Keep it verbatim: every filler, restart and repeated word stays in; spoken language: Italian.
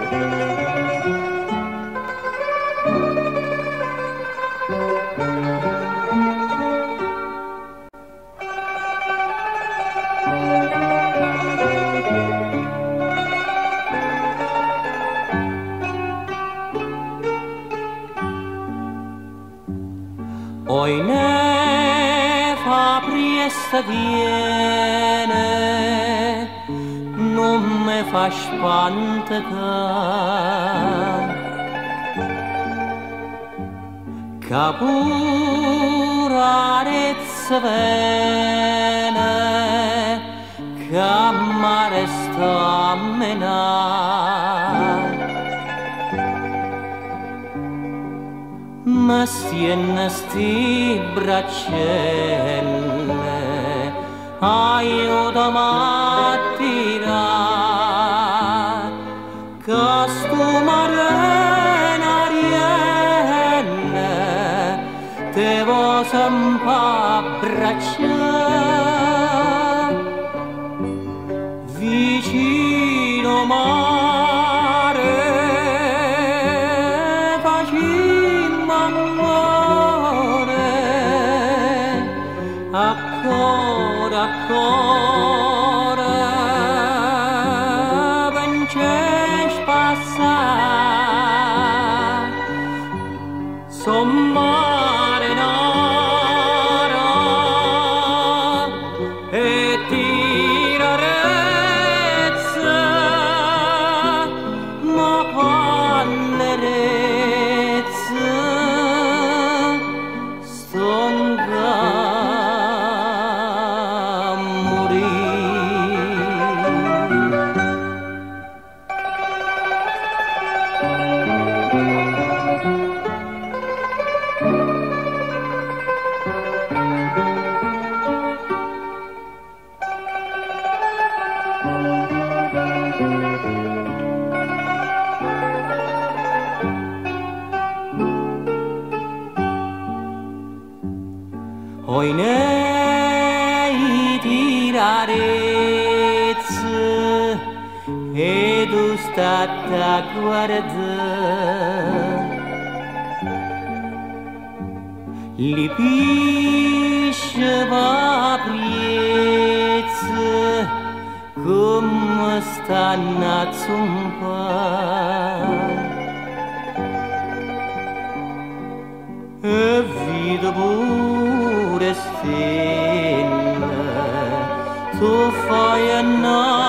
Oi ne fa priesta viene, non me fa spantare, che pura rezza vene, che m'arresta a menare. Ma stienne sti braccelle, aiutami a tirare, che sto mare n'arielle, te vo sempre abbracciare, vicino mare, ancora, ancora, vince passare, son marinara e tirarezza, ma pannerezza, stonga. Oi nei tirarezze e tu stai a guardare, li pisce vapriezze come stanno a zompare. E vedo pure stelle, tu fai a